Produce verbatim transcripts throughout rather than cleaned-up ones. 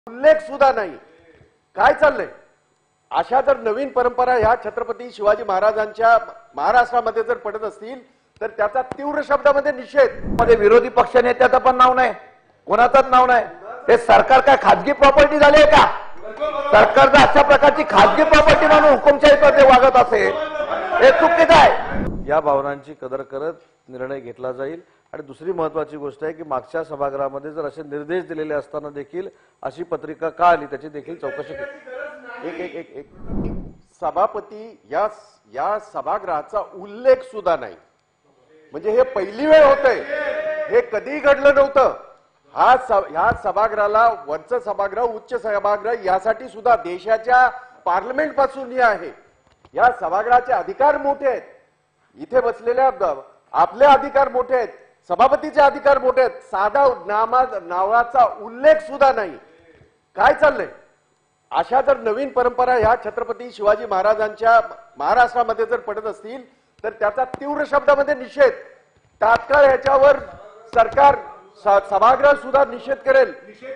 उल्लेख सुद्धा नाही। काय चाललंय? अशा जर नवीन परंपरा ह्या छत्रपती शिवाजी महाराजांच्या महाराष्ट्रामध्ये जर पडत असतील तर त्याचा तीव्र शब्दामध्ये निषेध। मध्ये विरोधी पक्ष नेत्याचं पण नाव नाही, कोणाचंच नाव नाही। हे सरकार काय खाजगी प्रॉपर्टी झाली आहे का? सरकारचं अशा प्रकारची खाजगी प्रॉपर्टी म्हणून हुकुमशाहीमध्ये वागत असेल हे चुकीचं आहे। या भावनांची कदर करत निर्णय घेतला जाईल। आणि दुसरी महत्त्वाची गोष्ट आहे की मागच्या सभागृहामध्ये जर असे निर्देश दिलेले असताना देखील अशी पत्रिका का आली त्याची देखील चौकशी केली। एक एक एक एक सभापती या या सभागृहाचा उल्लेख सुद्धा नाही, म्हणजे हे पहिली वेळ होतंय, हे कधी घडलं नव्हतं। हा ह्या सभागृहाला वरचं सभागृह उच्च सभागृह यासाठी सुद्धा देशाच्या पार्लमेंट पासून हे आहे। या सभागृहाचे अधिकार मोठे आहेत, इथे बसलेल्या आपले अधिकार मोठे आहेत, सभापतीचे अधिकार मोठे आहेत, साधा नामा नावाचा उल्लेख सुद्धा नाही। काय चाललंय? अशा जर नवीन परंपरा ह्या छत्रपती शिवाजी महाराजांच्या महाराष्ट्रामध्ये जर पडत असतील तर त्याचा तीव्र शब्दामध्ये निषेध। तात्काळ ह्याच्यावर सरकार सभागृह सुद्धा निषेध करेल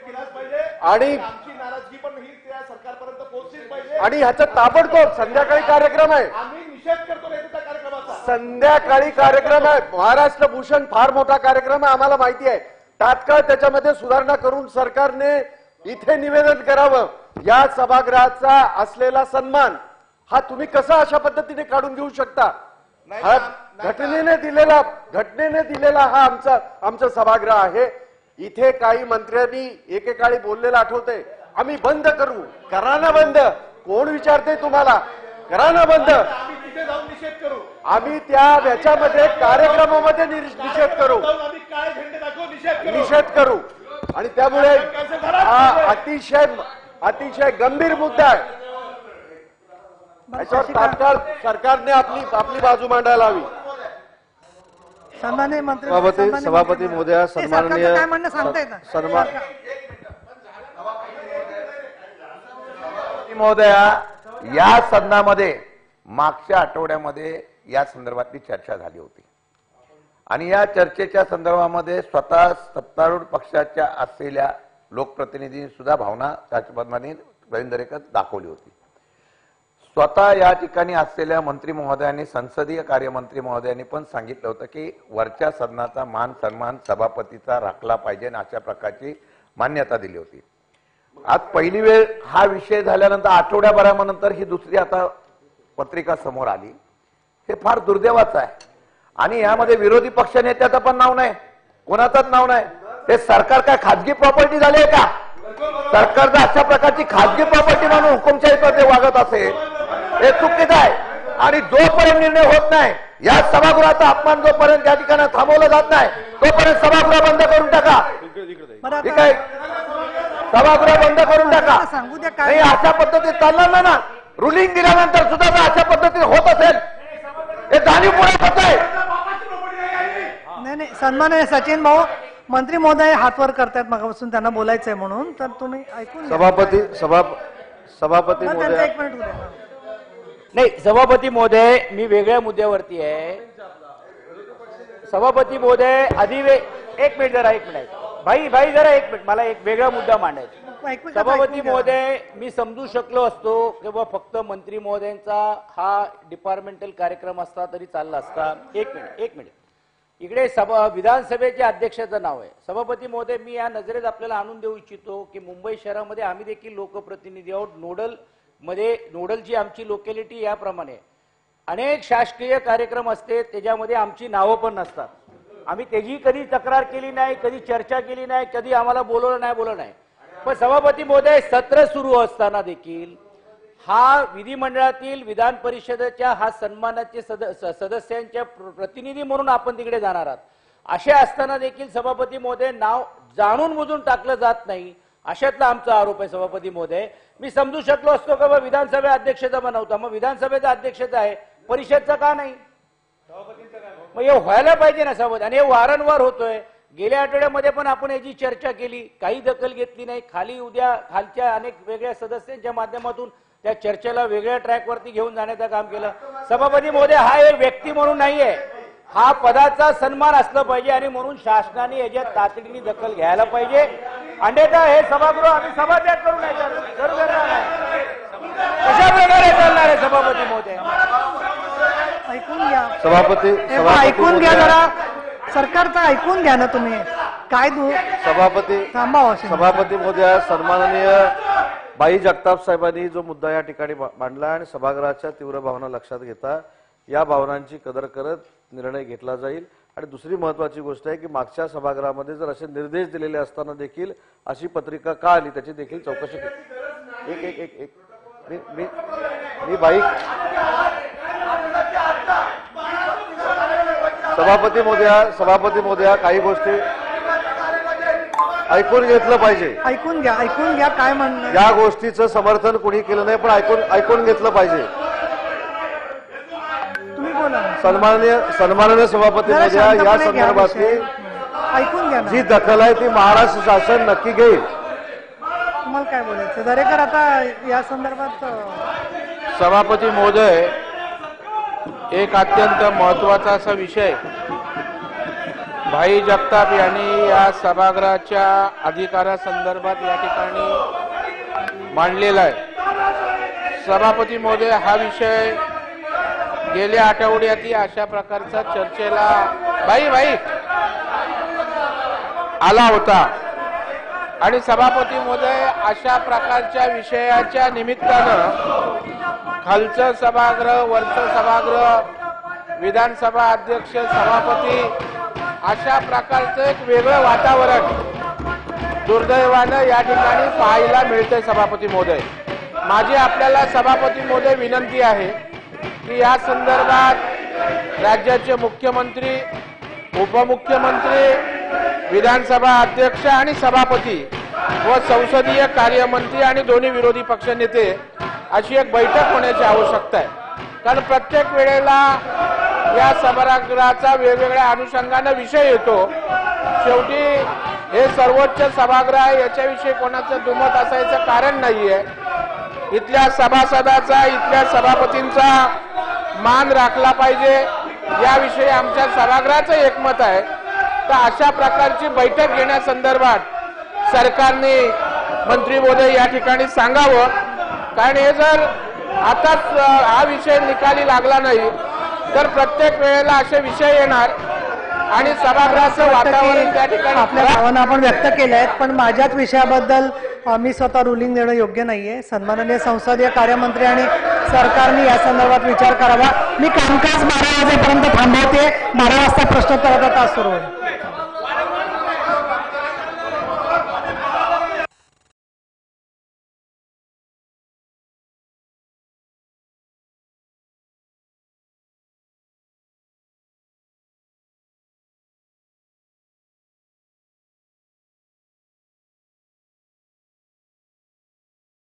आणि नाराजगी पण ही त्या सरकारपर्यंत पोहोचलीच पाहिजे आणि ह्याचा ताबडतोब संध्याकाळी कार्यक्रम आहे। आम्ही निषेध करतो त्या कार्यक्रमाचा। संध्याकाळी कार्यक्रम आहे, महाराष्ट्र भूषण फार मोठा कार्यक्रम आहे, आम्हाला माहिती आहे। तात्काळ त्याच्यामध्ये सुधारणा करून सरकारने इथे निवेदन करावं। या सभागृहाचा असलेला सन्मान हा तुम्ही कसा अशा पद्धतीने काढून घेऊ शकता? हा घटनेने दिलेला घटनेने दिलेला हा आमचा आमचं सभागृह आहे। इथे काही मंत्र्यांनी एकेकाळी बोललेलं आठवतंय, आम्ही बंद करू। करा ना बंद, कोण विचारते तुम्हाला? करा ना बंद, आम्ही तिथे जाऊन निषेध करू। आम्ही त्या ह्याच्यामध्ये कार्यक्रमामध्ये निषेध करू, आम्ही काळे झेंडे दाखवून निषेध करू निषेध करू आणि त्यामुळे हा अतिशय अतिशय गंभीर मुद्दा आहे। याच्यावर तात्काळ सरकारने आपली आपली बाजू मांडायला हवी। सन्माननीय मंत्री सभापती सभापती महोदया सन्माननीय काय म्हणणं सांगता येतं? सन्मान महोदया, या सदनामध्ये मागच्या आठवड्यामध्ये या संदर्भातली चर्चा झाली होती आणि या चर्चेच्या संदर्भामध्ये स्वतः सत्तारूढ पक्षाच्या असलेल्या लोकप्रतिनिधींनी सुद्धा भावना त्याचप्रमाणे दरेकर दाखवली होती। स्वतः या ठिकाणी असलेल्या मंत्री महोदयांनी, संसदीय कार्यमंत्री महोदयांनी पण सांगितलं होतं की वरच्या सदनाचा मान सन्मान सभापतीचा राखला पाहिजे आणि अशा प्रकारची मान्यता दिली होती। आज पहिली वेळ हा विषय झाल्यानंतर आठवड्याभरानंतर ही दुसरी आता पत्रिका समोर आली, हे फार दुर्दैवाचं आहे। आणि यामध्ये विरोधी पक्ष नेत्याचं पण नाव नाही, कोणाचंच नाव नाही। हे सरकार काय खाजगी प्रॉपर्टी झाली आहे का? सरकारचं अशा प्रकारची खाजगी प्रॉपर्टी म्हणून हुकुमशाहीमध्ये वागत असेल हे चुकीचं आहे। आणि जोपर्यंत निर्णय होत नाही, या सभागृहाचा अपमान जोपर्यंत या ठिकाणी थांबवला जात नाही तोपर्यंत सभागृह बंद करून टाका। ठीक आहे, सभागृह बंद करून टाका। नाही अशा पद्धतीत चालणार ना, रुलिंग दिल्यानंतर सुद्धा अशा पद्धतीने होत असेल हे जाणीवपूर्वक होत आहे। नाही नाही सन्माननीय सचिन भाऊ, मंत्री महोदय हातवर करतायत मगापासून, त्यांना बोलायचंय म्हणून, तर तुम्ही ऐकून सभापती सभा सभापती महोदया एक मिनिट उद्या नाही सभापती महोदय, मी वेगळ्या मुद्द्यावरती आहे। सभापती महोदय अधिवे एक मिनिट जरा एक मिनिट भाई भाई जरा एक मिनिट, मला एक वेगळा मुद्दा मांडायचा। सभापती महोदय, मी समजू शकलो असतो की बा फक्त मंत्री महोदयांचा हा डिपार्टमेंटल कार्यक्रम असता तरी चालला असता। एक मिनिट एक मिनिट इकडे सभा विधानसभेचे अध्यक्षाचं नाव आहे। सभापती महोदय, मी या नजरेत आपल्याला आणून देऊ इच्छितो की मुंबई शहरामध्ये आम्ही देखील लोकप्रतिनिधी आहोत। नोडल मध्ये नोडलची आमची लोकॅलिटी याप्रमाणे अनेक शासकीय कार्यक्रम असते, त्याच्यामध्ये आमची नावं पण नसतात। आम्ही त्याची कधी तक्रार केली नाही, कधी चर्चा केली नाही, कधी आम्हाला बोलवलं नाही बोलवलं नाही। पण सभापती महोदय, सत्र सुरू असताना देखील हा विधिमंडळातील विधान परिषदेच्या हा सन्मानाचे सदस्यांच्या प्रतिनिधी म्हणून आपण तिकडे जाणार आहात। असे असताना देखील सभापती महोदय नाव जाणून बुजून टाकलं जात नाही, अशातला आमचा आरोप आहे। सभापती महोदय, मी समजू शकलो असतो का विधानसभा अध्यक्षता बनवता, मग विधानसभेचा अध्यक्षता आहे, परिषदचा का नाही? मग हे व्हायला पाहिजे ना सभापती, आणि हे वारंवार होतोय। गेल्या आठवड्यामध्ये पण आपण याची चर्चा केली, काही दखल घेतली नाही। खाली उद्या खालच्या अनेक वेगळ्या सदस्यांच्या माध्यमातून त्या चर्चेला वेगळ्या ट्रॅकवरती घेऊन जाण्याचं काम केलं। सभापती महोदय, हा एक व्यक्ती म्हणून नाहीये, हा पदाचा सन्मान असला पाहिजे आणि म्हणून शासनाने याच्यात तातडीने दखल घ्यायला पाहिजे। अन्यथा हे सभागृह आम्ही सभात्याग करू नाही तर जरूर करणार आहे. कशा प्रकारे चालणार आहे सभापती महोदय? ऐकून घ्या सभापती हे बघा, सभापती ऐकून घ्या महोदया, जरा सरकारचं ऐकून घ्या ना तुम्ही. काय दू सभापती थांबा वाशिम. सभापती महोदया, सन्माननीय बाई जगताप साहेबांनी जो मुद्दा या ठिकाणी मा- मांडला आणि सभागृहाच्या तीव्र भावना लक्षात घेता या भावनांची कदर करत निर्णय घेतला जाईल. आणि दुसरी महत्वाची गोष्ट आहे की मागच्या सभागृहामध्ये जर असे निर्देश दिलेले असताना देखील अशी पत्रिका का आली त्याची देखील चौकशी केली. एक एक एक एक मी मी मी बाई सभापती महोदया सभापती महोदया काही गोष्टी ऐकून घेतलं पाहिजे. ऐकून घ्या ऐकून घ्या काय म्हणणं आहे. या गोष्टीचं समर्थन कुणी केलं नाही पण ऐकून ऐकून घेतलं पाहिजे. तुम्ही बोला ना. सन्माननीय सन्माननीय सभापती जरा महोदया, या शांतपणे घ्या संदर्भातली विषय. ऐकून घ्या ना. जी दखल आहे ती महाराष्ट्र शासन नक्की घेईल. तुम्हाला काय बोलायचं दरेकर आता या संदर्भात अं, सभापती महोदय, एक अत्यंत महत्वाचा असा विषय भाई जगताप यांनी या सभागृहाच्या अधिकारासंदर्भात या ठिकाणी मांडलेला आहे. सभापती महोदय, हा विषय गेल्या आठवड्यातही अशा प्रकारचा चर्चेला भाई भाई आला होता आणि सभापती महोदय अशा प्रकारच्या विषयाच्या निमित्तानं खालचं सभागृह वरचं सभागृह विधानसभा अध्यक्ष सभापती अशा प्रकारचं एक वेगळं वातावरण दुर्दैवानं या ठिकाणी पाहायला मिळतंय. सभापती महोदय, माझी आपल्याला सभापती महोदय विनंती आहे की या संदर्भात राज्याचे मुख्यमंत्री, उपमुख्यमंत्री, विधानसभा अध्यक्ष आणि सभापती व संसदीय कार्यमंत्री आणि दोन्ही विरोधी पक्षनेते अशी एक बैठक होण्याची आवश्यकता आहे. कारण प्रत्येक वेळेला या सभागृहाचा वेगवेगळ्या अनुषंगाने विषय येतो. शेवटी हे सर्वोच्च सभागृह आहे, याच्याविषयी कोणाचं दुमत असायचं कारण नाहीये. इथल्या सभासदाचा, इथल्या सभापतींचा मान राखला पाहिजे याविषयी आमच्या सभागृहाचं एकमत आहे. तर अशा प्रकारची बैठक घेण्यासंदर्भात सरकारने मंत्री महोदय या ठिकाणी सांगावं. कारण हे जर आताच हा विषय निकाली लागला नाही तर प्रत्येक वेळेला असे विषय येणार आणि सभागृहाचं वातावरण त्या ठिकाणी आपल्या भावना आपण व्यक्त केल्या आहेत पण माझ्याच विषयाबद्दल मी स्वतः रुलिंग देणं योग्य नाहीये. सन्माननीय संसदीय कार्यमंत्री आणि सरकारने या संदर्भात विचार करावा. मी कामकाज बारा वाजेपर्यंत थांबवते. बारा वाजता प्रश्नोत्तराचा तास सुरू होईल.